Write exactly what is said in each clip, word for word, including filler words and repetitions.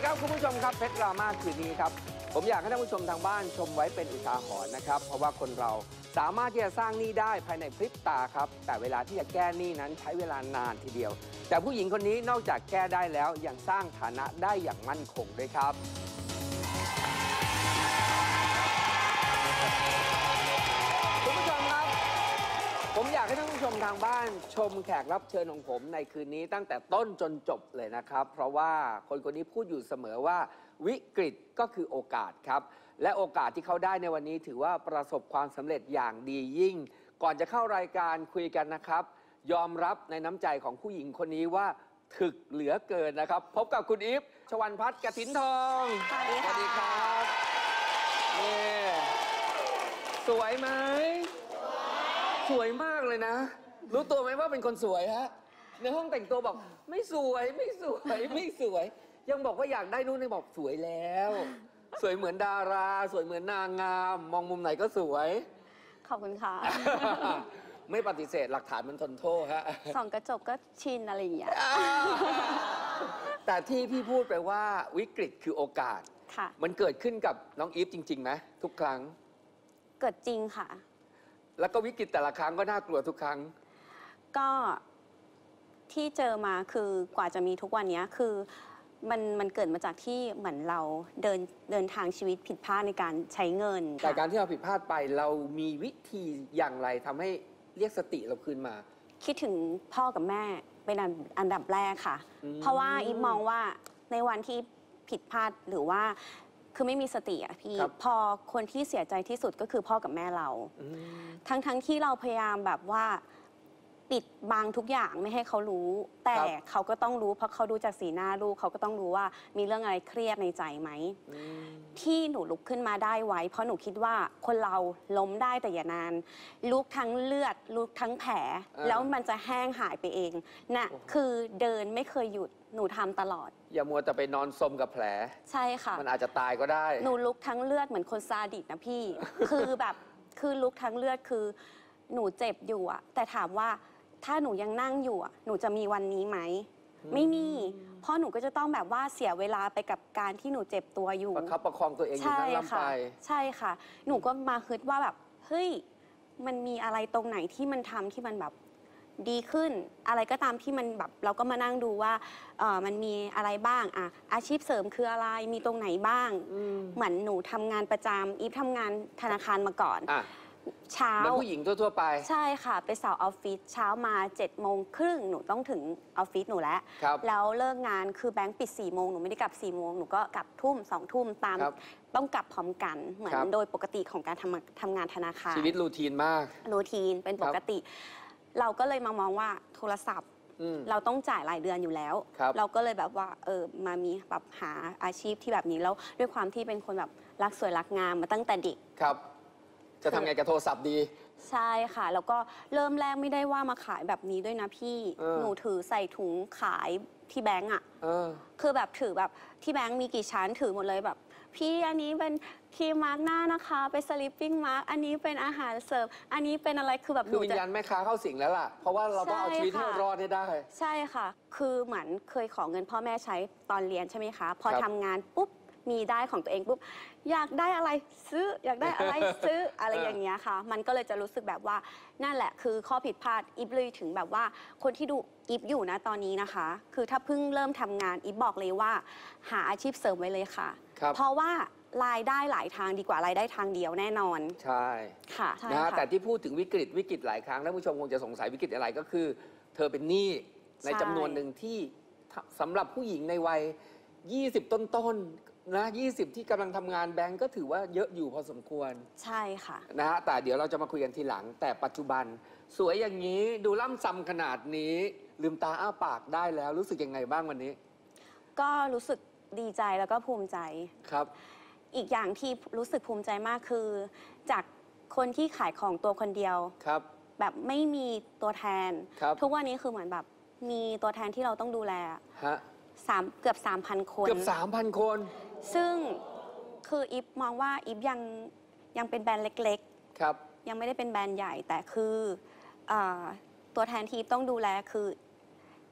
ครับคุณผู้ชมครับเพชรดราม่าคืนนี้ครับผมอยากให้ท่านผู้ชมทางบ้านชมไว้เป็นอุทาหรณ์นะครับเพราะว่าคนเราสามารถที่จะสร้างหนี้ได้ภายในพริบตาครับแต่เวลาที่จะแก้หนี้นั้นใช้เวลานานทีเดียวแต่ผู้หญิงคนนี้นอกจากแก้ได้แล้วยังสร้างฐานะได้อย่างมั่นคงด้วยครับคุณผู้ชมครับผมอยากให้ท่านผู้ชมทางบ้านชมแขกรับเชิญของผมในคืนนี้ตั้งแต่ต้นจนจบเลยนะครับเพราะว่าคนคนนี้พูดอยู่เสมอว่าวิกฤตก็คือโอกาสครับและโอกาสที่เขาได้ในวันนี้ถือว่าประสบความสำเร็จอย่างดียิ่งก่อนจะเข้ารายการคุยกันนะครับยอมรับในน้ำใจของผู้หญิงคนนี้ว่าถึกเหลือเกินนะครับพบกับคุณอีฟชวันพัฒน์กฐินทองสวัสดีค่ะสวัสดีครับนี่สวยไหมสวยมากเลยนะรู้ตัวไหมว่าเป็นคนสวยฮะในห้องแต่งตัวบอกไม่สวยไม่สวยไม่สวยยังบอกว่าอยากได้นู่นนี่บอกสวยแล้วสวยเหมือนดาราสวยเหมือนนางงามมองมุมไหนก็สวยขอบคุณค่ะไม่ปฏิเสธหลักฐานมันทนโทษฮะส่องกระจกก็ชินอะไรอย่างเงี้ยแต่ที่พี่พูดไปว่าวิกฤตคือโอกาสค่ะมันเกิดขึ้นกับน้องอีฟจริงๆไหมทุกครั้งเกิดจริงค่ะแล้วก็วิกฤตแต่ละครั้งก็น่ากลัวทุกครั้งก็ที่เจอมาคือกว่าจะมีทุกวันนี้คือมันมันเกิดมาจากที่เหมือนเราเดินเดินทางชีวิตผิดพลาดในการใช้เงินแต่การที่เราผิดพลาดไปเรามีวิธีอย่างไรทำให้เรียกสติเราคืนมาคิดถึงพ่อกับแม่เป็นอันดับแรกค่ะเพราะว่าอีฟมองว่าในวันที่ผิดพลาดหรือว่าคือไม่มีสติอะพี่พอคนที่เสียใจที่สุดก็คือพ่อกับแม่เราทั้งทั้งที่เราพยายามแบบว่าปิดบังทุกอย่างไม่ให้เขารู้แต่เขาก็ต้องรู้เพราะเขาดูจากสีหน้าลูกเขาก็ต้องรู้ว่ามีเรื่องอะไรเครียดในใจไหมที่หนูลุกขึ้นมาได้ไว้เพราะหนูคิดว่าคนเราล้มได้แต่อย่านานลุกทั้งเลือดลุกทั้งแผลแล้วมันจะแห้งหายไปเองน่ะคือเดินไม่เคยหยุดหนูทำตลอดอย่ามัวแต่ไปนอนซมกับแผลใช่ค่ะมันอาจจะตายก็ได้หนูลุกทั้งเลือดเหมือนคนซาดิสนะพี่ คือแบบคือลุกทั้งเลือดคือหนูเจ็บอยู่อะแต่ถามว่าถ้าหนูยังนั่งอยู่อะหนูจะมีวันนี้ไหมไม่มีเพราะหนูก็จะต้องแบบว่าเสียเวลาไปกับการที่หนูเจ็บตัวอยู่ประคับประคองตัวเองอยู่นั่นลำไปใช่ค่ะหนูก็มาคิดว่าแบบเฮ้ยมันมีอะไรตรงไหนที่มันทำที่มันแบบดีขึ้นอะไรก็ตามที่มันแบบเราก็มานั่งดูว่าเออมันมีอะไรบ้างอะอาชีพเสริมคืออะไรมีตรงไหนบ้างเหมือนหนูทำงานประจำอีฟทำงานธนาคารมาก่อนเช้าเหมือนผู้หญิงทั่วๆไปใช่ค่ะไปสาวออฟฟิศเช้ามาเจ็ดโมงครึ่งหนูต้องถึงออฟฟิศหนูแล้วแล้วเลิกงานคือแบงค์ปิดสี่โมงหนูไม่ได้กลับสี่โมงหนูก็กลับทุ่มสองทุ่มตามต้องกลับพร้อมกันเหมือนโดยปกติของการทำทำงานธนาคารชีวิตรูทีนมากรูทีนเป็นปกติเราก็เลยมามองว่าโทรศัพท์เราต้องจ่ายรายเดือนอยู่แล้วเราก็เลยแบบว่าเออมามีแบบหาอาชีพที่แบบนี้แล้วด้วยความที่เป็นคนแบบรักสวยรักงามมาตั้งแต่เด็กครับจะทำไงกับโทรศัพท์ดีใช่ค่ะแล้วก็เริ่มแรกไม่ได้ว่ามาขายแบบนี้ด้วยนะพี่หนูถือใส่ถุงขายที่แบงก์อ่ะคือแบบถือแบบที่แบงก์มีกี่ชั้นถือหมดเลยแบบพี่อันนี้เป็นครีมมาร์กหน้านะคะเป็นสลิปปิ้งมาร์กอันนี้เป็นอาหารเสริมอันนี้เป็นอะไรคือแบบคือวิญญาณแม่ค้าเข้าสิงแล้วล่ะเพราะว่าเราต้องเอาชีวิตให้รอดให้ได้ใช่ค่ะคือเหมือนเคยขอเงินพ่อแม่ใช้ตอนเรียนใช่ไหมคะพอทำงานปุ๊บมีได้ของตัวเองปุ๊บอยากได้อะไรซื้ออยากได้อะไรซื้ออะไรอย่างเงี้ยค่ะมันก็เลยจะรู้สึกแบบว่านั่นแหละคือข้อผิดพลาดอีฟเลยถึงแบบว่าคนที่ดูอีฟอยู่นะตอนนี้นะคะคือถ้าเพิ่งเริ่มทำงานอีฟบอกเลยว่าหาอาชีพเสริมไว้เลยค่ะเพราะว่ารายได้หลายทางดีกว่ารายได้ทางเดียวแน่นอนใช่ค่ะนะแต่ที่พูดถึงวิกฤตวิกฤตหลายครั้งท่านผู้ชมคงจะสงสัยวิกฤตอะไรก็คือเธอเป็นหนี้ในจำนวนหนึ่งที่สำหรับผู้หญิงในวัยยี่สิบต้นๆนะยี่สิบที่กำลังทำงานแบงก์ก็ถือว่าเยอะอยู่พอสมควรใช่ค่ะนะฮะแต่เดี๋ยวเราจะมาคุยกันทีหลังแต่ปัจจุบันสวยอย่างนี้ดูล่ำซำขนาดนี้ลืมตาอ้าปากได้แล้วรู้สึกยังไงบ้างวันนี้ก็รู้สึกดีใจแล้วก็ภูมิใจครับอีกอย่างที่รู้สึกภูมิใจมากคือจากคนที่ขายของตัวคนเดียวครับแบบไม่มีตัวแทนทุกวันนี้คือเหมือนแบบมีตัวแทนที่เราต้องดูแลฮะสามเกือบ สามพัน คนเกือบ สามพัน คนซึ่งคืออีฟมองว่าอีฟยังยังเป็นแบรนด์เล็กๆครับยังไม่ได้เป็นแบรนด์ใหญ่แต่คืออตัวแทนที่อีฟต้องดูแลคือ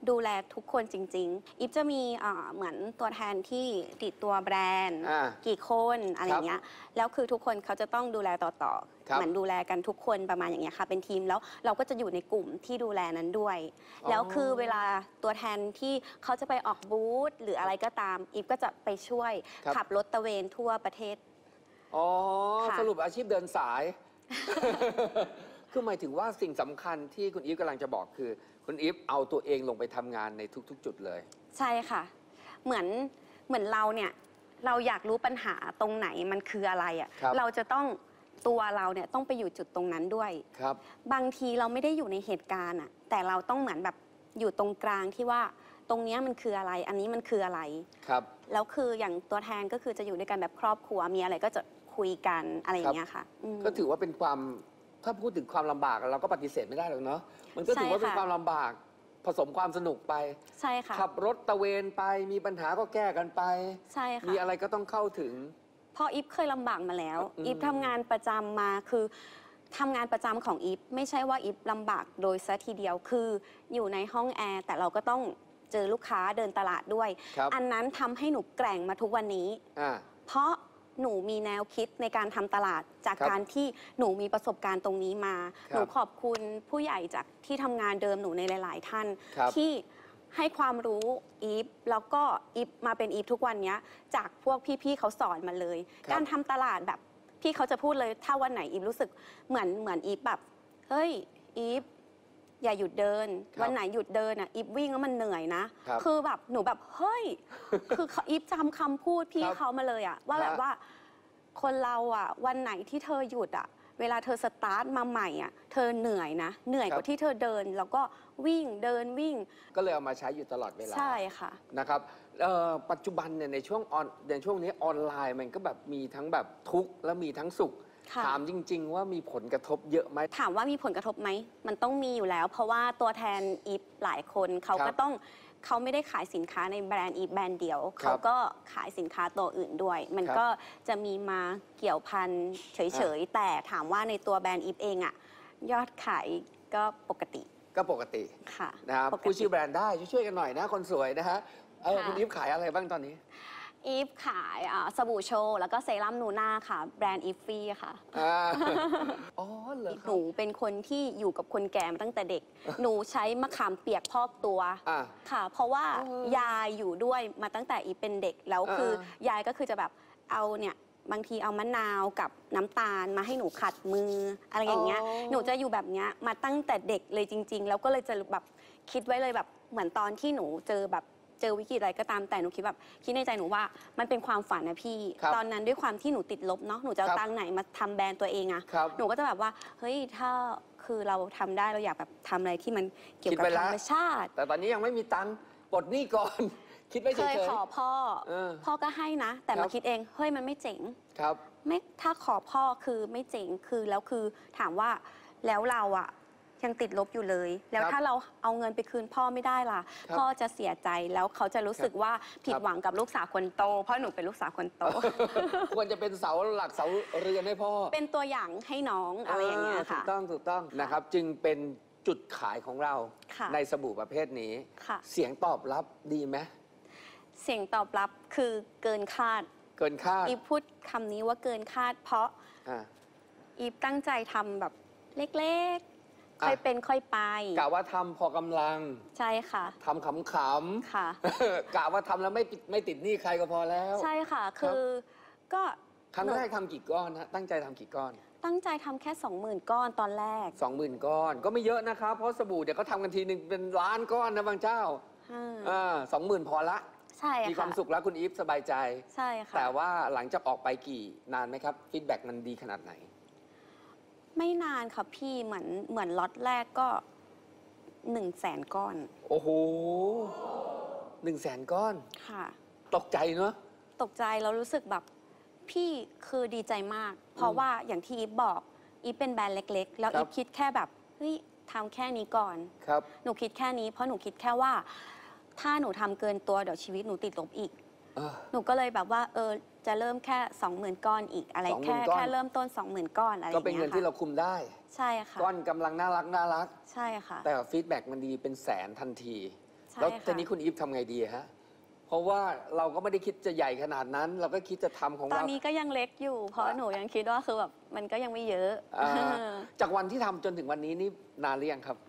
ดูแลทุกคนจริงๆอีฟจะมีอ่าเหมือนตัวแทนที่ติดตัวแบรนด์อ่ากี่คนอะไรอย่างเงี้ยแล้วคือทุกคนเขาจะต้องดูแลต่อๆครับเหมือนดูแลกันทุกคนประมาณอย่างเงี้ยค่ะเป็นทีมแล้วเราก็จะอยู่ในกลุ่มที่ดูแลนั้นด้วยอ๋อแล้วคือเวลาตัวแทนที่เขาจะไปออกบูธหรืออะไรก็ตามอีฟก็จะไปช่วยครับขับรถตระเวนทั่วประเทศอ๋อค่ะสรุปอาชีพเดินสาย คือหมายถึงว่าสิ่งสำคัญที่คุณอีฟกำลังจะบอกคือ คุณอีฟเอาตัวเองลงไปทำงานในทุกๆ จุดเลยใช่ค่ะ เหมือนเหมือนเราเนี่ยเราอยากรู้ปัญหาตรงไหนมันคืออะไรอะครับ่ะเราจะต้องตัวเราเนี่ยต้องไปอยู่จุดตรงนั้นด้วยครับบางทีเราไม่ได้อยู่ในเหตุการณ์อะแต่เราต้องเหมือนแบบอยู่ตรงกลางที่ว่าตรงเนี้ยมันคืออะไร อันนี้มันคืออะไรครับแล้วคืออย่างตัวแทนก็คือจะอยู่ด้วยกันแบบครอบครัวมีอะไรก็จะคุยกันอะไรอย่างเงี้ยค่ะอืมก็ถือว่าเป็นความถ้าพูดถึงความลำบากเราก็ปฏิเสธไม่ได้หรอกเนาะมันก็ถือว่าใช่ค่ะเป็นความลำบากผสมความสนุกไปใช่ค่ะขับรถตระเวนไปมีปัญหาก็แก้กันไปใช่ค่ะมีอะไรก็ต้องเข้าถึงเพออีฟเคยลำบากมาแล้วอืมอีฟทำงานประจำมาคือทำงานประจำของอีฟไม่ใช่ว่าอีฟลำบากโดยซะทีเดียวคืออยู่ในห้องแอร์แต่เราก็ต้องเจอลูกค้าเดินตลาดด้วยครับอันนั้นทำให้หนูแกร่งมาทุกวันนี้อ่าเพราะหนูมีแนวคิดในการทำตลาดจากครับการที่หนูมีประสบการณ์ตรงนี้มาครับหนูขอบคุณผู้ใหญ่จากที่ทำงานเดิมหนูในหลาย ๆ ท่านครับที่ให้ความรู้อีฟแล้วก็อีฟมาเป็นอีฟทุกวันเนี้ยจากพวกพี่ๆเขาสอนมาเลยครับการทำตลาดแบบพี่เขาจะพูดเลยถ้าวันไหนอีฟรู้สึกเหมือนเหมือนอีฟแบบเฮ้ยอีฟอย่าหยุดเดินครับวันไหนหยุดเดินอ่ะอีฟวิ่งแล้วมันเหนื่อยนะครับคือแบบหนูแบบเฮ้ย คือเขาอีฟจำคำพูดพี่ครับเขามาเลยอะว่าฮะแบบว่าคนเราอะวันไหนที่เธอหยุดอะเวลาเธอสตาร์ทมาใหม่อะเธอเหนื่อยนะ เหนื่อยกว่าที่เธอเดิน แล้วก็วิ่งเดินวิ่งก็เลยเอามาใช้อยู่ตลอดเวลาใช่ค่ะนะครับเอ่อปัจจุบันเนี่ยในช่วงออนในช่วงนี้ออนไลน์มันก็แบบมีทั้งแบบทุกข์และมีทั้งสุขค่ะถามจริง ๆ ว่ามีผลกระทบเยอะไหมถามว่ามีผลกระทบไหม มันต้องมีอยู่แล้ว เพราะว่าตัวแทนอีฟหลายคนเขาครับก็ต้องเขาไม่ได้ขายสินค้าในแบรนด์อีฟแบรนด์เดียวครับเขาก็ขายสินค้าตัวอื่นด้วย มันครับก็จะมีมาเกี่ยวพันเฉยๆ แต่ถามว่าในตัวแบรนด์อีฟเองอะยอดขายก็ปกติก็ปกติค่ะนะครับปกติผู้ชื่อแบรนด์ได้ช่วยๆกันหน่อยนะคนสวยนะฮะเออค่ะคุณอีฟขายอะไรบ้างตอนนี้อีฟขายอ่าสบู่โชว์แล้วก็เซรั่มนูน่าค่ะ แบรนด์อีฟฟี่ค่ะอ่า อ๋อเหรอคหรันูบเป็นคนที่อยู่กับคนแก่มาตั้งแต่เด็ก หนูใช้มะขามเปียกพอกตัวอ่าค่ะ เพราะว่าเออยายอยู่ด้วยมาตั้งแต่อีฟเป็นเด็กแล้วคือเออยายก็คือจะแบบเอาเนี่ยบางทีเอามะนาวกับน้ำตาลมาให้หนูขัดมืออะไรอย่างเงี้ย หนูจะอยู่แบบเนี้ยมาตั้งแต่เด็กเลยจริง ๆ แล้วก็เลยจะแบบคิดไว้เลยแบบเหมือนตอนที่หนูเจอแบบเจอวิกฤตอะไรก็ตามแต่หนูคิดแบบคิดในใจหนูว่ามันเป็นความฝันนะพี่ครับตอนนั้นด้วยความที่หนูติดลบเนาะหนูจะเอาครับตังค์ไหนมาทำแบรนด์ตัวเองอะครับหนูก็จะแบบว่าเฮ้ยถ้าคือเราทำได้เราอยากแบบทำอะไรที่มันเกี่ยวคิดกับไว้ธแล้รวรมชาติแต่ตอนนี้ยังไม่มีตังค์ปลดหนี้ก่อน คิดไว้เฉเคยยขอพ่อเออพ่อก็ให้นะ แต่ครัมาบคิดเองเฮ้ยมันไม่เจ๋งๆครับไม่ถ้าขอพ่อคือไม่เจ๋งคือแล้วคือถามว่าแล้วเราอะยังติดลบอยู่เลย แล้วครับถ้าเราเอาเงินไปคืนพ่อไม่ได้ล่ะครับพ่อจะเสียใจแล้วเขาจะรู้สึกว่าผิดหวังกับลูกสาวคนโต เพราะหนูเป็นลูกสาวคนโตควรจะเป็นเสาหลักเสาเรือนให้พ่อเป็นตัวอย่างให้น้องอะไรอย่างเงี้ยถูค่ะกต้องถูกต้องนะครับ จึงเป็นจุดขายของเราค่ะในสบู่ประเภทนี้ค่ะเสียงตอบรับดีไหมเสียงตอบรับคือเกินคาดเกินคาดอีฟพูดคำนี้ว่าเกินคาด เพราะอ่ะอีฟตั้งใจทำแบบเล็กๆอ่ะค่อยเป็นค่อยไปกะว่าทำพอกำลังใช่ค่ะทำขำค่ะๆ กะว่าทำแล้วไม่ติดไม่ติดหนี้ใครก็พอแล้วใช่ค่ะ คือก็ครั้งแรกทำกี่ก้อนฮะตั้งใจทำกี่ก้อนตั้งใจทำแค่สองหมื่นก้อนตอนแรกสองหมื่นก้อนก็ไม่เยอะนะครับ เพราะสบู่เดี๋ยวเขาทำกันทีหนึ่งเป็นล้านก้อนนะบางเจ้าอืมอ่าสองหมื่นพอละใช่มีควาค่ะมสุขแล้วคุณอีฟสบายใจใช่ค่ะแต่ว่าหลังจากออกไปกี่นานไหมครับฟีดแบ็กมันดีขนาดไหนไม่นานค่ะพี่เหมือนเหมือนล็อตแรกก็หนึ่งแสนก้อนโอ้โหหนึ่งแสนก้อนค่ะตกใจเนอะตกใจแล้วรู้สึกแบบพี่คือดีใจมาก เพราะว่าอย่างที่อีฟบอกอีฟเป็นแบรนด์เล็ก ๆ แล้วครัอีบฟคิดแค่แบบเฮ้ยทำแค่นี้ก่อนครับหนูคิดแค่นี้เพราะหนูคิดแค่ว่า ถ้าหนูทำเกินตัวเดี๋ยวชีวิตหนูติดลบอีกเออหนูก็เลยแบบว่าเออจะเริ่มแค่สองหมื่นก้อนอีกอะไรสองหมื่แค่นก้อนแค่เริ่มต้นสองหมื่นก้อนอะไรอก็ย่างเป็นเงี้เงินยที่เราค่ะคุมได้ใช่ค่ะก้อนกำลังน่ารักน่ารักใช่ค่ะแต่ฟีดแบ็กมันดีเป็นแสนทันทีแล้วทีนี้คุณอีฟทำไงดีฮะเพราะว่าเราก็ไม่ได้คิดจะใหญ่ขนาดนั้น เราก็คิดจะทำของเราตอนนี้ก็ยังเล็กอยู่ เพราะหนูยังคิดว่าคือแบบมันก็ยังไม่เยอะจากวันที่ทำจนถึงวันนี้นี่นานหรือยังครับ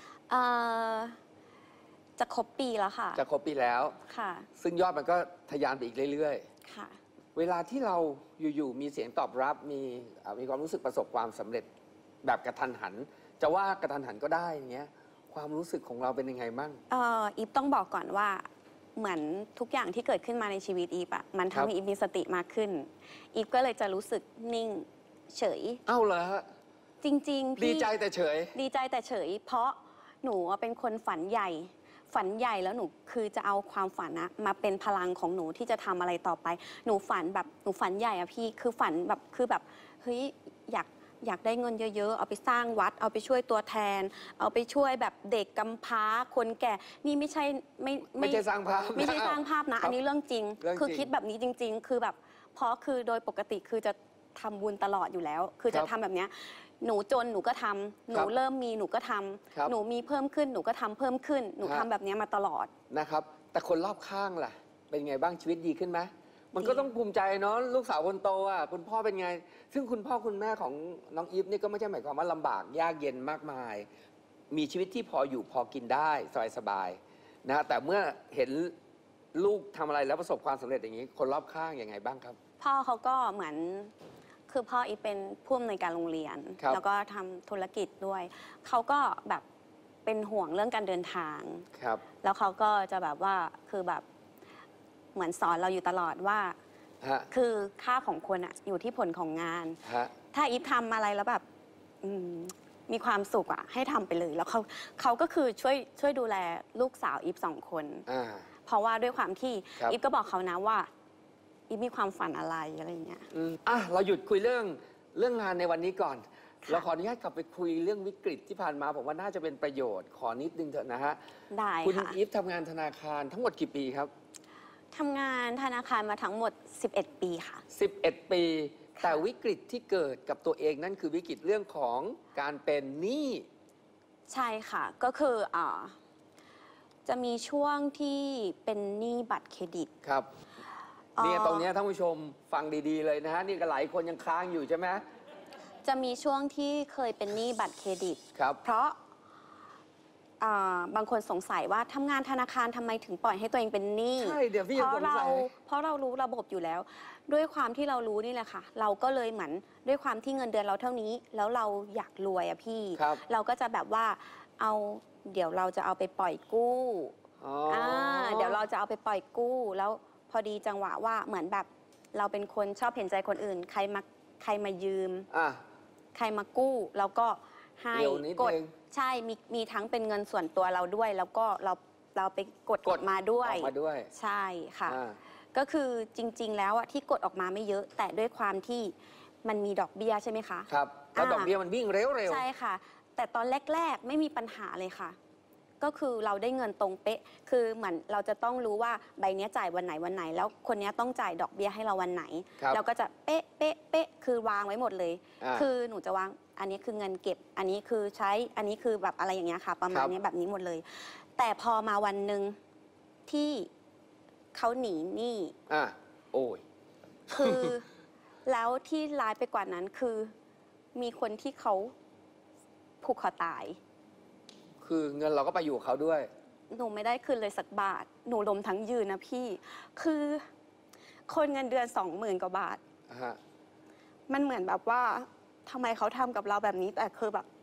จะครบปีแล้วค่ะจะครบปีแล้วค่ะซึ่งยอดมันก็ทะยานไปอีกเรื่อยๆค่ะเวลาที่เราอยู่ๆมีเสียงตอบรับมีมีความรู้สึกประสบความสำเร็จแบบกระทันหันจะว่ากระทันหันก็ได้อย่างเงี้ยความรู้สึกของเราเป็นยังไงบ้างเอ่ออีฟต้องบอกก่อนว่าเหมือนทุกอย่างที่เกิดขึ้นมาในชีวิตอีฟอะมันทำให้อีฟมีสติมากขึ้นอีฟก็เลยจะรู้สึกนิ่งเฉยเอ้าเหรอฮะจริงๆพี่ดีใจแต่เฉยดีใจแต่เฉยเพราะหนูเป็นคนฝันใหญ่ฝันใหญ่แล้วหนูคือจะเอาความฝันนะมาเป็นพลังของหนูที่จะทำอะไรต่อไปหนูฝันแบบหนูฝันใหญ่อะพี่คือฝันแบบคือแบบเฮ้ยอยากอยากได้เงินเยอะๆเอาไปสร้างวัดเอาไปช่วยตัวแทนเอาไปช่วยแบบเด็กกำพร้าคนแก่นี่ไม่ใช่ไม่ไม่ใช่สร้างภาพไม่ใช่สร้างภาพนะอันนี้เรื่องจริงคือคิดแบบนี้จริงๆคือแบบเพราะคือโดยปกติคือจะทำบุญตลอดอยู่แล้วคือจะทำแบบเนี้ยหนูจนหนูก็ทำหนูเริ่มมีหนูก็ทำหนูมีเพิ่มขึ้นหนูก็ทำเพิ่มขึ้นหนูทำแบบนี้มาตลอดนะครับแต่คนรอบข้างล่ะเป็นไงบ้างชีวิตดีขึ้นไหมมันก็ต้องภูมิใจเนาะลูกสาวคนโตอ่ะคุณพ่อเป็นไงซึ่งคุณพ่อคุณแม่ของน้องอีฟนี่ก็ไม่ใช่หมายความว่าลำบากยากเย็นมากมายมีชีวิตที่พออยู่พอกินได้สบายๆนะแต่เมื่อเห็นลูกทำอะไรแล้วประสบความสำเร็จอย่างนี้คนรอบข้างยังไงบ้างครับพ่อเขาก็เหมือนคือพ่ออีฟเป็นผู้อำนวยการโรงเรียนแล้วก็ทำธุรกิจด้วยเขาก็แบบเป็นห่วงเรื่องการเดินทางครับแล้วเขาก็จะแบบว่าคือแบบเหมือนสอนเราอยู่ตลอดว่าคือค่าของคนอะอยู่ที่ผลของงานถ้าอีฟทำอะไรแล้วแบบมีความสุขอะให้ทำไปเลยแล้วเขาเขาก็คือช่วยช่วยดูแลลูกสาวอีฟสองคนเพราะว่าด้วยความที่อีฟก็บอกเขานะว่าอีฟมีความฝันอะไรอะไรอย่างเงี้ยอ่ะเราหยุดคุยเรื่องเรื่องงานในวันนี้ก่อนเราขออนุญาตกลับไปคุยเรื่องวิกฤตที่ผ่านมาผมว่าน่าจะเป็นประโยชน์ขอนิดนึงเถอะนะฮะได้ค่ะคุณอีฟทำงานธนาคารทั้งหมดกี่ปีครับทำงานธนาคารมาทั้งหมดสิบเอ็ดปีค่ะสิบเอ็ดปีแต่วิกฤตที่เกิดกับตัวเองนั่นคือวิกฤตเรื่องของการเป็นหนี้ใช่ค่ะก็คืออ่าจะมีช่วงที่เป็นหนี้บัตรเครดิตครับเนี่ยตรงนี้ท่านผู้ชมฟังดีๆเลยนะฮะนี่ก็หลายคนยังค้างอยู่ใช่ไหมจะมีช่วงที่เคยเป็นหนี้บัตรเครดิตครับเพราะบางคนสงสัยว่าทำงานธนาคารทำไมถึงปล่อยให้ตัวเองเป็นหนี้ใช่เดี๋ยวพี่ยังสงสัยเพราะเรารู้ระบบอยู่แล้วด้วยความที่เรารู้นี่แหละค่ะเราก็เลยเหมือนด้วยความที่เงินเดือนเราเท่านี้แล้วเราอยากรวยอะพี่เราก็จะแบบว่าเอาเดี๋ยวเราจะเอาไปปล่อยกู้อ่าเดี๋ยวเราจะเอาไปปล่อยกู้แล้วพอดีจังหวะว่าเหมือนแบบเราเป็นคนชอบเห็นใจคนอื่นใครมาใครมายืมใครมากู้แล้วก็ให้กดใช่มีมีทั้งเป็นเงินส่วนตัวเราด้วย แล้วก็เราเราไปกดกดมาด้วยมาด้วยใช่ค่ะก็คือจริงๆแล้วอะที่กดออกมาไม่เยอะแต่ด้วยความที่มันมีดอกเบี้ยใช่ไหมคะครับแล้วดอกเบี้ยมันวิ่งเร็วๆใช่ค่ะแต่ตอนแรกๆไม่มีปัญหาเลยค่ะก็คือเราได้เงินตรงเป๊ะคือเหมือนเราจะต้องรู้ว่าใบนี้จ่ายวันไหนวันไหนแล้วคนนี้ต้องจ่ายดอกเบี้ยให้เราวันไหนเราก็จะเป๊ะเป๊ะเป๊ะคือวางไว้หมดเลยคือหนูจะวางอันนี้คือเงินเก็บอันนี้คือใช้อันนี้คือแบบอะไรอย่างเงี้ยค่ะประมาณนี้แบบนี้หมดเลยแต่พอมาวันหนึ่งที่เขาหนีหนี้อ่ะโอ้ยคือแล้วที่ร้ายไปกว่านั้นคือมีคนที่เขาผูกคอตายคือเงินเราก็ไปอยู่กับเขาด้วยหนูไม่ได้คืนเลยสักบาทหนูล้มทั้งยืนนะพี่คือคนเงินเดือนสองหมื่นกว่าบาทมันเหมือนแบบว่าทำไมเขาทำกับเราแบบนี้แต่คือแบบ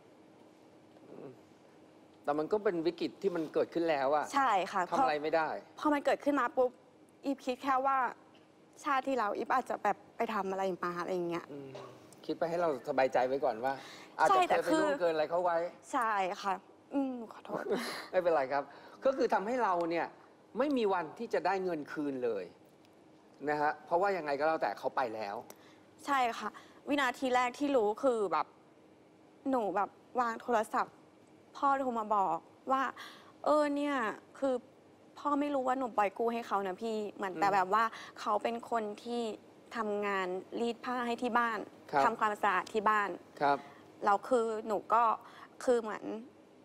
แต่มันก็เป็นวิกฤตที่มันเกิดขึ้นแล้วอะใช่ค่ะทำอะไรไม่ได้พอมันเกิดขึ้นมาปุ๊บอีฟคิดแค่ว่าชาติที่เราอีฟอาจจะแบบไปทำอะไรมาอะไรอย่างเงี้ยคิดไปให้เราสบายใจไว้ก่อนว่าอาจจะเคยไปล่วงเกินอะไรเขาไว้ใช่ค่ะอืมขอโทษไม่เป็นไรครับก็คือทำให้เราเนี่ยไม่มีวันที่จะได้เงินคืนเลยนะฮะเพราะว่ายังไงก็แล้วแต่เขาไปแล้วใช่ค่ะวินาทีแรกที่รู้คือแบบหนูแบบวางโทรศัพท์พ่อโทรมาบอกว่าเออเนี่ยคือพ่อไม่รู้ว่าหนูปล่อยกู้ให้เขานะพี่เหมือนแต่แบบว่าเขาเป็นคนที่ทำงานรีดผ้าให้ที่บ้านทำความสะอาดที่บ้านครับเราคือหนูก็คือเหมือน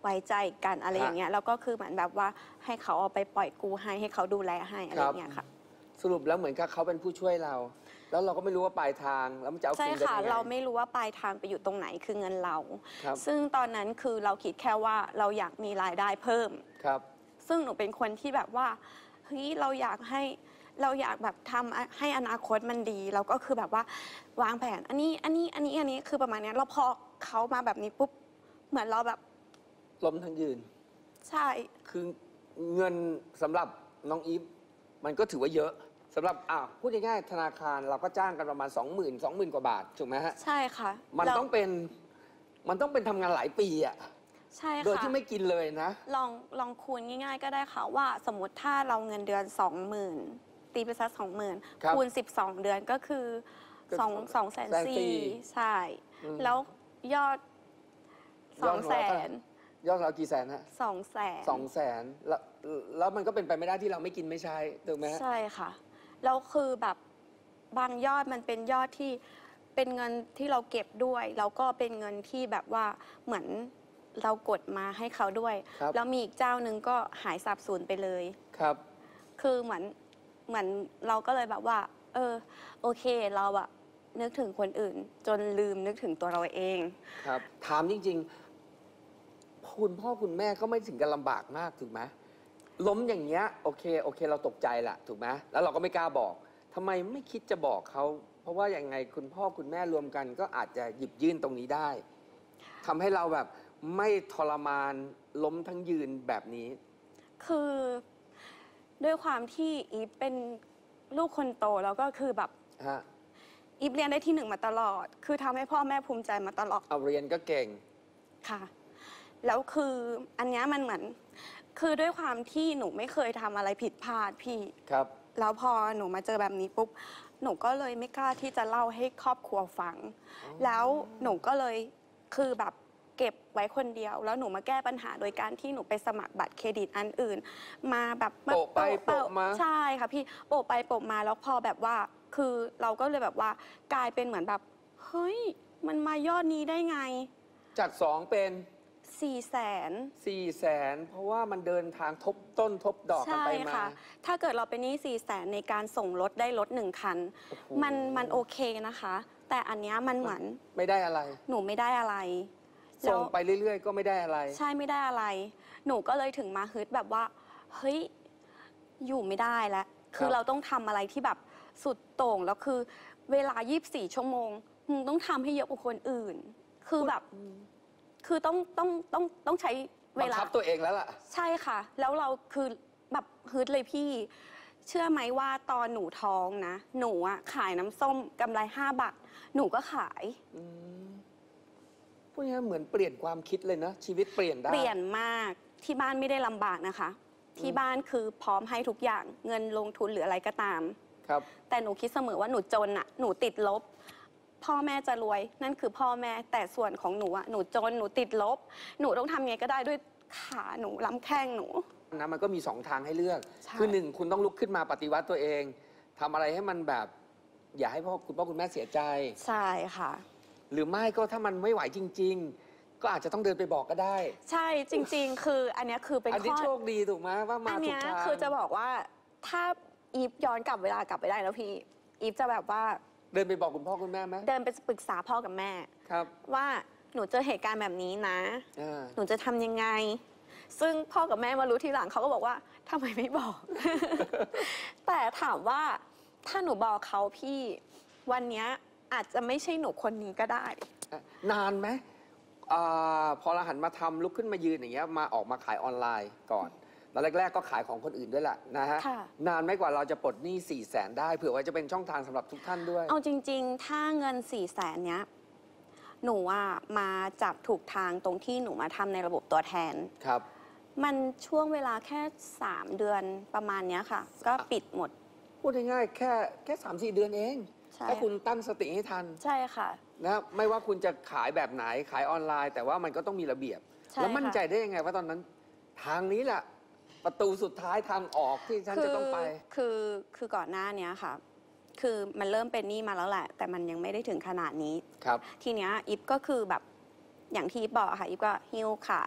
ไว้ใจกันอะไรอย่างเงี้ยแล้วก็คือเหมือนแบบว่าให้เขาเอาไปปล่อยกู้ให้ให้เขาดูแลให้อะไรอย่างเงี้ยค่ะสรุปแล้วเหมือนกับเขาเป็นผู้ช่วยเรา แล้วเราก็ไม่รู้ว่าปลายทางแล้วมันจะเอาคืนกันยังไงใช่ค่ะเราไม่รู้ว่าปลายทางไปอยู่ตรงไหนคือเงินเราครับซึ่งตอนนั้นคือเราคิดแค่ว่าเราอยากมีรายได้เพิ่มครับซึ่งหนูเป็นคนที่แบบว่าเฮ้ยเราอยากให้เราอยากแบบทำให้อนาคตมันดีเราก็คือแบบว่าวางแผนอันนี้อันนี้อันนี้อันนี้คือประมาณนี้เราพอเขามาแบบนี้ปุ๊บเหมือนเราแบบล้มทั้งยืนใช่คือเงินสำหรับน้องอีฟมันก็ถือว่าเยอะสำหรับอ้าวพูดง่ายๆธนาคารเราก็จ้างกันประมาณ สองหมื่น สองหมื่น กว่าบาทถูกไหมฮะใช่ค่ะมันแล้วต้องเป็นมันต้องเป็นทำงานหลายปีอะใช่ค่ะโดยที่ไม่กินเลยนะลองลองคูณง่ายๆ ก็ได้ค่ะว่าสมมติถ้าเราเงินเดือนสองหมื่นตีไปสักสองหมื่นครับคูณสิบสองเดือนก็คือก็สองสองแสนแสนสี่สี่ใช่อืมแล้วยอดสองแสนยอดเรากี่แสนฮะสองแสนสองแสนแล้วแล้วมันก็เป็นไปไม่ได้ที่เราไม่กินไม่ใช้ถูกไหมฮะใช่ค่ะแล้วคือแบบบางยอดมันเป็นยอดที่เป็นเงินที่เราเก็บด้วยแล้วก็เป็นเงินที่แบบว่าเหมือนเรากดมาให้เขาด้วยครับแล้วมีอีกเจ้าหนึ่งก็หายสาบสูญไปเลยครับคือเหมือนเหมือนเราก็เลยแบบว่า เออโอเคเราอะนึกถึงคนอื่น จนลืมนึกถึงตัวเราเองครับ ถามจริงๆ คุณพ่อคุณแม่ก็ไม่ถึงกับลำบากมากถูกไหมล้มอย่างเงี้ยโอเคโอเค เราตกใจแหละถูกไหมแล้วเราก็ไม่กล้าบอกทำไมไม่คิดจะบอกเขาเพราะว่าอย่างไงคุณพ่อคุณแม่รวมกัน ก็อาจจะหยิบยื่นตรงนี้ได้ทำให้เราแบบไม่ทรมานล้มทั้งยืนแบบนี้คือด้วยความที่อีฟเป็นลูกคนโตแล้วก็คือแบบฮะอีฟเรียนได้ที่หนึ่งมาตลอด คือทำให้พ่อแม่ภูมิใจมาตลอดเอาเรียนก็เก่งค่ะ แล้วคืออันเนี้ยมันเหมือน คือด้วยความที่หนูไม่เคยทำอะไรผิดพลาดพี่ครับแล้วพอหนูมาเจอแบบนี้ปุ๊บ หนูก็เลยไม่กล้าที่จะเล่าให้ครอบครัวฟัง แล้วหนูก็เลยคือแบบเก็บไว้คนเดียว แล้วหนูมาแก้ปัญหาโดยการที่หนูไปสมัครบัตรเครดิตอันอื่น มาแบบโปะไปโปะมาใช่ค่ะพี่โปะไปโปะมาแล้วพอแบบว่า คือเราก็เลยแบบว่ากลายเป็นเหมือนแบบเฮ้ยมันมายอดนี้ได้ไงจากสองเป็นสี่แสนสี่แสนเพราะว่ามันเดินทางทบต้นทบดอกกันใช่ไปมาค่ะ ถ้าเกิดเราเป็นหนี้สี่แสนในการส่งรถได้รถหนึ่งคันโอ้โหมันมันโอเคนะคะ แต่อันเนี้ยมันเหมือนไม่ได้อะไรหนูไม่ได้อะไรส่งไปเรื่อยๆ ก็ไม่ได้อะไรใช่ไม่ได้อะไร หนูก็เลยถึงมาฮึดแบบว่า เฮ้ย อยู่ไม่ได้แล้ว คือครับเราต้องทำอะไรที่แบบสุดโต่ง แล้วคือเวลายี่สิบสี่ชั่วโมงมึงต้องทำให้เยอะกว่าคนอื่น คือแบบ คือต้องต้องต้องต้องใช้เวบังลาคับตัวเองแล้วล่ะใช่ค่ะ แล้วเราคือแบบฮึดเลยพี่ เชื่อไหมว่าตอนหนูท้องนะ หนูอะขายน้ำส้มกำไรห้าบาท หนูก็ขายอืมพวกนี้เหมือนเปลี่ยนความคิดเลยนะ ชีวิตเปลี่ยนได้เปลี่ยนมากที่บ้านไม่ได้ลำบากนะคะ ที่บ้านคือพร้อมให้ทุกอย่างเงินลงทุนหรืออะไรก็ตามครับแต่หนูคิดเสมอว่าหนูจนอะหนูติดลบ พ่อแม่จะรวย นั่นคือพ่อแม่แต่ส่วนของหนูอะหนูจนหนูติดลบ หนูต้องทำไงก็ได้ด้วยขาหนูลำแข้งหนูนะมันก็มีสองทางให้เลือกใช่คือหนึ่งคุณต้องลุกขึ้นมาปฏิวัติตัวเองทำอะไรให้มันแบบ อย่าให้พ่อคุณพ่อคุณแม่เสียใจใช่ค่ะหรือไม่ก็ถ้ามันไม่ไหวจริง ๆ ก็อาจจะต้องเดินไปบอกก็ได้ใช่จริง ๆ คืออันเนี้ยคือเป็นอันนี้ข้อโชคดีถูกไหมว่ามาอันถูเนี้กยทางคือจะบอกว่าถ้าอีฟย้อนกลับเวลากลับไปได้แล้วพี่ อีฟจะแบบว่าเดินไปบอกคุณพ่อคุณแม่ไหมเดินไปปรึกษาพ่อกับแม่ครับว่าหนูเจอเหตุการณ์แบบนี้นะอ่าหนูจะทำยังไง ซึ่งพ่อกับแม่มารู้ทีหลังเขาก็บอกว่าทำไมไม่บอก แต่ถามว่าถ้าหนูบอกเขาพี่วันเนี้ยอาจจะไม่ใช่หนูคนนี้ก็ได้นานไหมอาพอเราหันมาทำลุกขึ้นมายืนอย่างเงี้ยมาออกมาขายออนไลน์ก่อนตอนแรก ๆ ก็ขายของคนอื่นด้วยแหละนะฮะค่ะนานไหมกว่าเราจะปลดหนี้สี่แสนได้เผื่อว่าจะเป็นช่องทางสำหรับทุกท่านด้วยเอาจริง ๆ ถ้าเงินสี่แสนเนี้ยหนูอ่ะมาจับถูกทางตรงที่หนูมาทำในระบบตัวแทนครับมันช่วงเวลาแค่สามเดือนประมาณเนี้ยค่ะ ก็ปิดหมดพูดง่ายๆแค่แค่สามสี่เดือนเองใช่ถ้าคุณตั้งสติให้ทันใช่ค่ะนะไม่ว่าคุณจะขายแบบไหนขายออนไลน์ แต่ว่ามันก็ต้องมีระเบียบใช่แล้วมั่นค่ะใจได้ยังไงว่าตอนนั้น ทางนี้แหละ ประตูสุดท้ายทางออกที่ฉันจะต้องไปคือคือก่อนหน้าเนี้ยค่ะ คือมันเริ่มเป็นหนี้มาแล้วแหละ แต่มันยังไม่ได้ถึงขนาดนี้ครับทีเนี้ยอิฟก็คือแบบอย่างที่อิฟบอกอะค่ะอิฟก็ฮิ้วขาย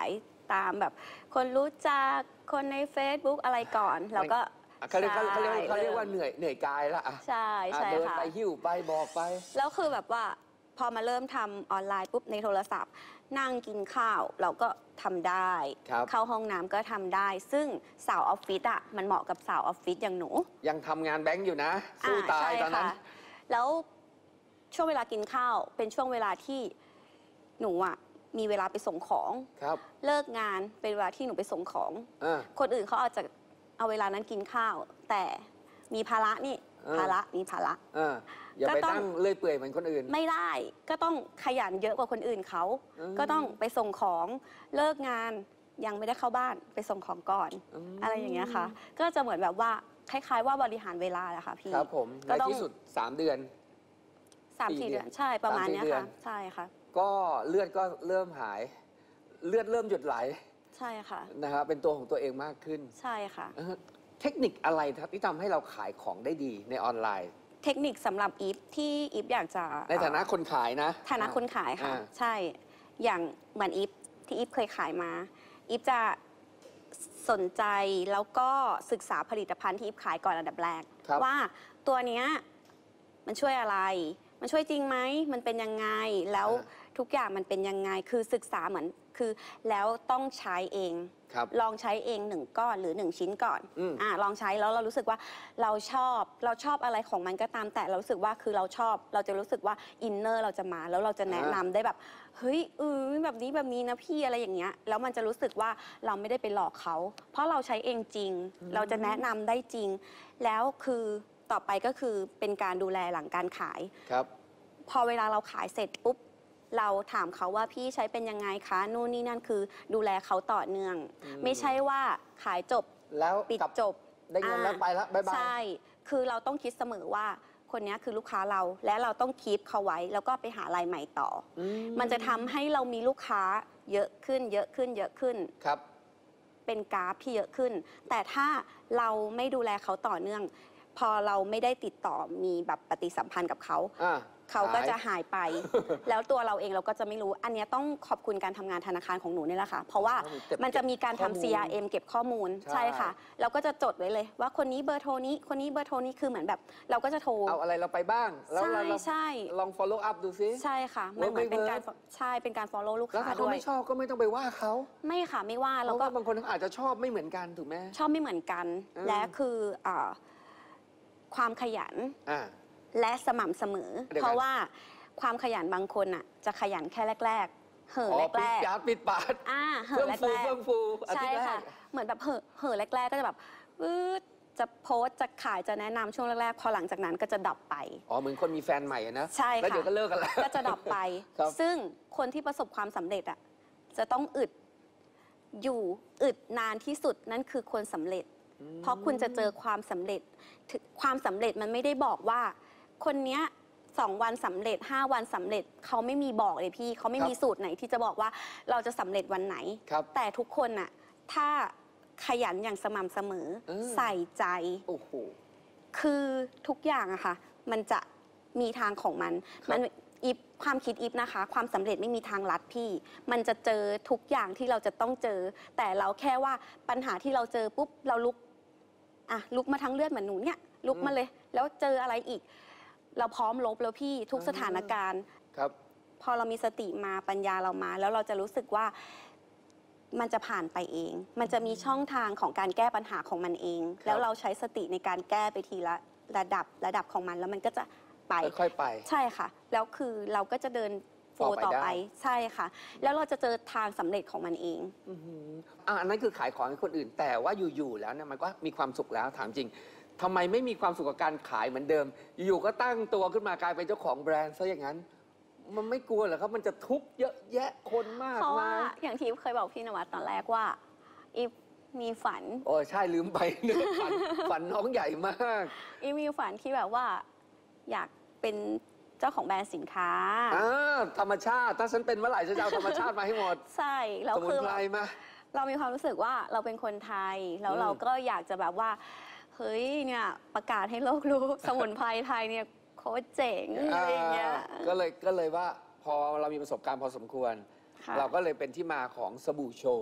ตามแบบ คนรู้จักคนใน Facebook อะไรก่อนแล้วก็เขาเรียกเขาเรียกเขาเรียกว่าเหนื่อยเหนื่อยกายแล้วอ่ะใช่ใช่ค่ะเดินไปหิ้วไปบอกไปแล้วคือแบบว่าพอมาเริ่มทำออนไลน์ปุ๊บในโทรศัพท์ นั่งกินข้าวเราก็ทำได้ เข้าห้องน้ำก็ทำได้ ซึ่งสาวออฟฟิศอ่ะมันเหมาะกับสาวออฟฟิศอย่างหนูยังทำงานแบงก์อยู่นะสู้ตายตอนนั้นแล้วช่วงเวลากินข้าวเป็นช่วงเวลาที่หนูอ่ะมีเวลาไปส่งของเลิกงานเป็นเวลาที่หนูไปส่งของคนอื่นเขาอาจจะเอาเวลานั้นกินข้าว แต่มีภาระนี่ภาระมีภาระอย่าไปตั้งเลื่อยเปื่อยเหมือนคนอื่นไม่ได้ก็ต้องขยันเยอะกว่าคนอื่นเขาก็ต้องไปส่งของเลิกงานยังไม่ได้เข้าบ้านไปส่งของก่อนอะไรอย่างเงี้ยค่ะก็จะเหมือนแบบว่าคล้ายๆว่าบริหารเวลาแหละค่ะพี่ครับผมในที่สุดสามเดือนสามสี่เดือนใช่ประมาณนี้ค่ะใช่ค่ะก็เลือดก็เริ่มหายเลือดเริ่มหยุดไหลใช่ค่ะนะครับเป็นตัวของตัวเองมากขึ้นใช่ค่ะเทคนิคอะไรครับที่ทำให้เราขายของได้ดีในออนไลน์เทคนิคสำหรับอีฟที่อีฟอยากจะในฐานะคนขายนะฐานะคนขายค่ะใช่อย่างเหมือนอีฟที่อีฟเคยขายมาอีฟจะสนใจแล้วก็ศึกษาผลิตภัณฑ์ที่อีฟขายก่อนอันดับแรกว่าตัวเนี้ยมันช่วยอะไรมันช่วยจริงไหมมันเป็นยังไงแล้วทุกอย่างมันเป็นยังไงคือศึกษาเหมือนคือแล้วต้องใช้เองลองใช้เองหนึ่งก้อนหรือหนึ่งชิ้นก่อนอ่าลองใช้แล้วเรารู้สึกว่าเราชอบเราชอบอะไรของมันก็ตามแต่เรารู้สึกว่าคือเราชอบเราจะรู้สึกว่าอินเนอร์เราจะมาแล้วเราจะแนะนำได้แบบเฮ้ยเออแบบนี้แบบนี้นะพี่อะไรอย่างเงี้ยแล้วมันจะรู้สึกว่าเราไม่ได้ไปหลอกเขาเพราะเราใช้เองจริงเราจะแนะนำได้จริงแล้วคือต่อไปก็คือเป็นการดูแลหลังการขายครับพอเวลาเราขายเสร็จปุ๊บเราถามเขาว่าพี่ใช้เป็นยังไงคะนู่นนี่นั่นคือดูแลเขาต่อเนื่องไม่ใช่ว่าขายจบแล้วปิดจบได้เงินแล้วไปแล้วบ๊ายบายใช่คือเราต้องคิดเสมอว่าคนนี้คือลูกค้าเราและเราต้องคีปเขาไว้แล้วก็ไปหารายใหม่ต่อมันจะทำให้เรามีลูกค้าเยอะขึ้นเยอะขึ้นเยอะขึ้นครับเป็นกราฟที่เยอะขึ้นแต่ถ้าเราไม่ดูแลเขาต่อเนื่องพอเราไม่ได้ติดต่อมีแบบปฏิสัมพันธ์กับเขาเขาก็จะหายไป แล้วตัวเราเองเราก็จะไม่รู้อันนี้ต้องขอบคุณการทำงานธนาคารของหนูนี่แหละค่ะเพราะว่ามันจะมีการทำ ซี อาร์ เอ็ม เก็บข้อมูลใช่ค่ะเราก็จะจดไว้เลยว่าคนนี้เบอร์โทรนี้คนนี้เบอร์โทรนี้คือเหมือนแบบเราก็จะโทรเอาอะไรเราไปบ้างแล้วเราลอง follow up ดูซิใช่ค่ะมันเหมือนเป็นการใช่เป็นการ follow ลูกค้าด้วยแล้วถ้าเขาไม่ชอบก็ไม่ต้องไปว่าเขาไม่ค่ะไม่ว่าแล้วก็บางคนอาจจะชอบไม่เหมือนกันถูกไหมชอบไม่เหมือนกันและคือความขยันและสม่ำเสมอเพราะว่าความขยันบางคนอ่ะจะขยันแค่แรกๆเห่อแรกๆปิดปาดปิดปาดอ่าเห่อแรกๆเฟื่องฟูใช่ค่ะเหมือนแบบเห่อเห่อแรกๆก็จะแบบจะโพสจะขายจะแนะนำช่วงแรกๆพอหลังจากนั้นก็จะดับไปอ๋อเหมือนคนมีแฟนใหม่นะใช่ค่ะแล้วเดี๋ยวก็เลิกกันแล้วก็จะดับไปซึ่งคนที่ประสบความสำเร็จอ่ะจะต้องอึดอยู่อึดนานที่สุดนั่นคือคนสำเร็จเพราะคุณจะเจอความสำเร็จความสำเร็จมันไม่ได้บอกว่าคนเนี้ยสองวันสำเร็จห้าวันสำเร็จเขาไม่มีบอกเลยพี่เขาไม่มีสูตรไหนที่จะบอกว่าเราจะสำเร็จวันไหนแต่ทุกคนน่ะถ้าขยันอย่างสม่ำเสมอใส่ใจคือทุกอย่างอะค่ะมันจะมีทางของมันมันอีฟความคิดอีฟนะคะความสำเร็จไม่มีทางลัดพี่มันจะเจอทุกอย่างที่เราจะต้องเจอแต่เราแค่ว่าปัญหาที่เราเจอปุ๊บเราลุกอ่ะลุกมาทั้งเลือดเหมือนหนูเนี่ยลุกมาเลยแล้วเจออะไรอีกเราพร้อมลบแล้วพี่ทุกสถานการณ์ครับพอเรามีสติมาปัญญาเรามาแล้วเราจะรู้สึกว่ามันจะผ่านไปเองมันจะมีช่องทางของการแก้ปัญหาของมันเองแล้วเราใช้สติในการแก้ไปทีละระดับระดับของมันแล้วมันก็จะไปค่อยๆไปใช่ค่ะแล้วคือเราก็จะเดินโฟล์ต่อไปใช่ค่ะแล้วเราจะเจอทางสำเร็จของมันเองอ่าอันนั้นคือขายของให้คนอื่นแต่ว่าอยู่ๆแล้วเนี่ยมันก็มีความสุขแล้วถามจริงทำไมไม่มีความสุขกับการขายเหมือนเดิมอยู่ก็ตั้งตัวขึ้นมากลายเป็นเจ้าของแบรนด์ซะอย่างนั้นมันไม่กลัวเหรอครับมันจะทุกข์เยอะแยะคนมากเพราะว่าอย่างที่เคยบอกพี่นวัดตอนแรกว่าอีฟมีฝันโอ้ใช่ลืมไปเนื้อฝันฝันน้องใหญ่มากอีฟมีฝันที่แบบว่าอยากเป็นเจ้าของแบรนด์สินค้าอ่าธรรมชาติถ้าฉันเป็นเมื่อไหร่ฉันจะเอาธรรมชาติมาให้หมดใช่แล้วคือเรามีความรู้สึกว่าเราเป็นคนไทยแล้วเราก็อยากจะแบบว่าเฮ้ยเนี่ยประกาศให้โลกรู้สมุนไพรไทยเนี่ยโคตรเจ๋งอะไรอย่างเงี้ยก็เลยก็เลยว่าพอเรามีประสบการณ์พอสมควรเราก็เลยเป็นที่มาของสบู่โชว์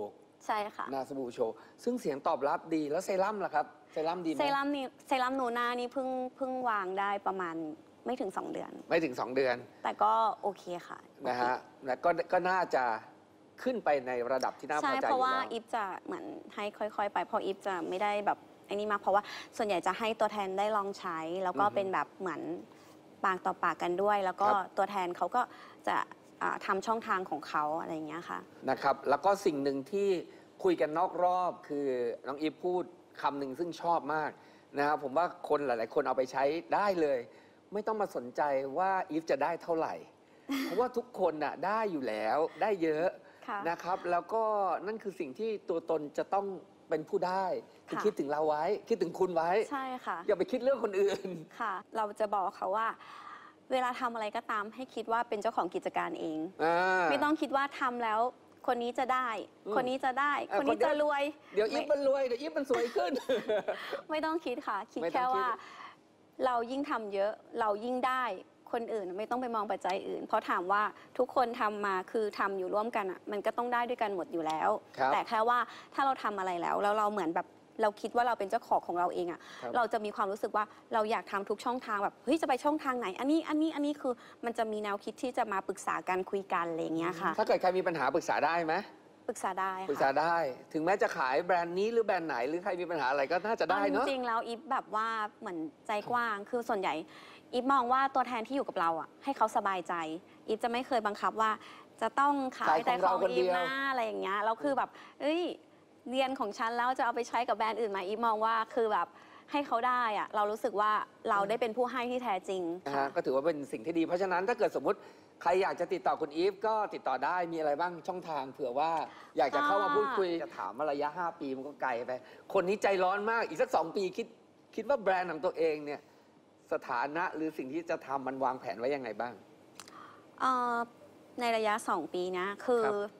ใช่ค่ะนาสบู่โชว์ซึ่งเสียงตอบรับดีแล้วเซรั่มล่ะครับเซรั่มดีไหมเซรั่มนี่เซรั่มหนูนานี่เพิ่งเพิ่งวางได้ประมาณไม่ถึง สอง เดือนไม่ถึง สอง เดือนแต่ก็โอเคค่ะนะฮะแล้วก็ก็น่าจะขึ้นไปในระดับที่น่าพอใจอยู่แล้วใช่เพราะว่าอีฟจะเหมือนให้ค่อยๆไปเพราะอีฟจะไม่ได้แบบไอ้นี่มากเพราะว่าส่วนใหญ่จะให้ตัวแทนได้ลองใช้ แล้วก็เป็นแบบเหมือนปากต่อปากกันด้วย แล้วก็ตัวแทนเขาก็จะทำช่องทางของเขาอะไรอย่างเงี้ยค่ะนะครับแล้วก็สิ่งหนึ่งที่คุยกันนอกรอบคือน้องอีฟพูดคำหนึ่งซึ่งชอบมากนะครับผมว่าคนหลายๆคนเอาไปใช้ได้เลย ไม่ต้องมาสนใจว่าอีฟจะได้เท่าไหร่ เพราะว่าทุกคนน่ะได้อยู่แล้วได้เยอะนะครับแล้วก็นั่นคือสิ่งที่ตัวตนจะต้องเป็นผู้ได้คือคิดถึงเราไว้คิดถึงคุณไว้ใช่ค่ะอย่าไปคิดเรื่องคนอื่นค่ะเราจะบอกเขาว่าเวลาทำอะไรก็ตามให้คิดว่าเป็นเจ้าของกิจการเองไม่ต้องคิดว่าทำแล้วคนนี้จะได้ คนนี้จะได้ คนนี้จะรวยเดี๋ยวอีฟมันรวยเดี๋ยวอีฟมันสวยขึ้นไม่ต้องคิดค่ะคิดแค่ว่าเรายิ่งทำเยอะเรายิ่งได้คนอื่นไม่ต้องไปมองปัจจัยอื่นเพราะถามว่าทุกคนทำมาคือทำอยู่ร่วมกันอ่ะมันก็ต้องได้ด้วยกันหมดอยู่แล้วแต่แค่ว่าถ้าเราทำอะไรแล้วแล้วเราเหมือนแบบเราคิดว่าเราเป็นเจ้าของของเราเองอ่ะเราจะมีความรู้สึกว่าเราอยากทำทุกช่องทางแบบเฮ้ยจะไปช่องทางไหนอันนี้อันนี้อันนี้คือมันจะมีแนวคิดที่จะมาปรึกษากันคุยกันอะไรอย่างเงี้ยค่ะถ้าเกิดใครมีปัญหาปรึกษาได้ไหมปรึกษาได้ปรึกษาได้ถึงแม้จะขายแบรนด์นี้หรือแบรนด์ไหนหรือใครมีปัญหาอะไรก็น่าจะได้เนาะจริงๆแล้วอีฟแบบว่าเหมือนใจกว้างคือส่วนใหญ่อีฟมองว่าตัวแทนที่อยู่กับเราอ่ะให้เขาสบายใจอีฟจะไม่เคยบังคับว่าจะต้องขายแต่ของอีฟนะอะไรอย่างเงี้ยแล้วคือแบบเอ้ยเรียนของฉันแล้วจะเอาไปใช้กับแบรนด์อื่นมาอีฟมองว่าคือแบบให้เขาได้อะเรารู้สึกว่าเราได้เป็นผู้ให้ที่แท้จริงค่ะก็ถือว่าเป็นสิ่งที่ดีเพราะฉะนั้นถ้าเกิดสมมติใครอยากจะติดต่อคุณอีฟก็ติดต่อได้มีอะไรบ้างช่องทางเผื่อว่าอยากจะเข้ามาพูดคุยจะถามว่าระยะห้าปีมันก็ไกลไปคนนี้ใจร้อนมากอีกสักสองปีคิดคิดว่าแบรนด์ของตัวเองเนี่ยสถานะหรือสิ่งที่จะทำมันวางแผนไว้ยังไงบ้างในระยะสองปีนะคือ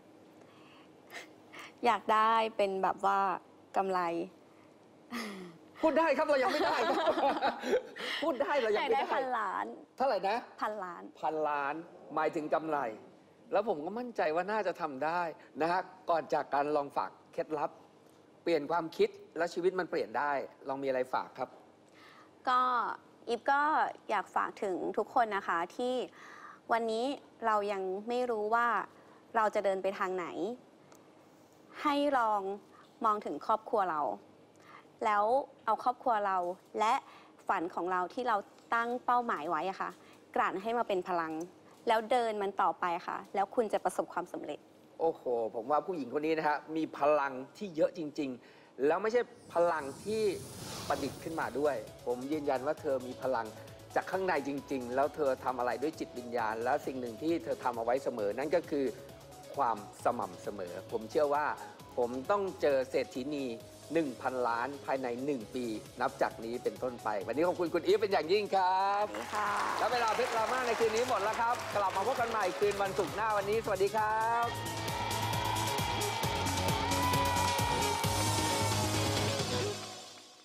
อยากได้เป็นแบบว่ากำไรพูดได้ครับเรายังไม่ได้พูดได้เรายังไม่ได้พันล้านเท่าไหร่นะพันล้านพันล้านหมายถึงกำไรแล้วผมก็มั่นใจว่าน่าจะทำได้นะฮะก่อนจากการลองฝากเคล็ดลับเปลี่ยนความคิดแล้วชีวิตมันเปลี่ยนได้ลองมีอะไรฝากครับก็อีฟก็อยากฝากถึงทุกคนนะคะที่วันนี้เรายังไม่รู้ว่าเราจะเดินไปทางไหนให้ลองมองถึงครอบครัวเราแล้วเอาครอบครัวเราและฝันของเราที่เราตั้งเป้าหมายไว้อะค่ะกลั่นให้มาเป็นพลังแล้วเดินมันต่อไปค่ะแล้วคุณจะประสบความสำเร็จโอ้โหผมว่าผู้หญิงคนนี้นะฮะมีพลังที่เยอะจริงๆแล้วไม่ใช่พลังที่ประดิษฐ์ขึ้นมาด้วยผมยืนยันว่าเธอมีพลังจากข้างในจริงๆแล้วเธอทำอะไรด้วยจิตวิญญาณแล้วสิ่งหนึ่งที่เธอทำเอาไว้เสมอนั่นก็คือความสม่ำเสมอผมเชื่อว่าผมต้องเจอเศรษฐีนีหนึ่งพัน ล้านภายในหนึ่งปีนับจากนี้เป็นต้นไปวันนี้ขอบคุณคุณอีฟเป็นอย่างยิ่งครับค่ะแล้วเวลาเพชรดราม่าในคืนนี้หมดแล้วครับกลับมาพบกันใหม่คืนวันศุกร์หน้าวันนี้สวัสดีครับ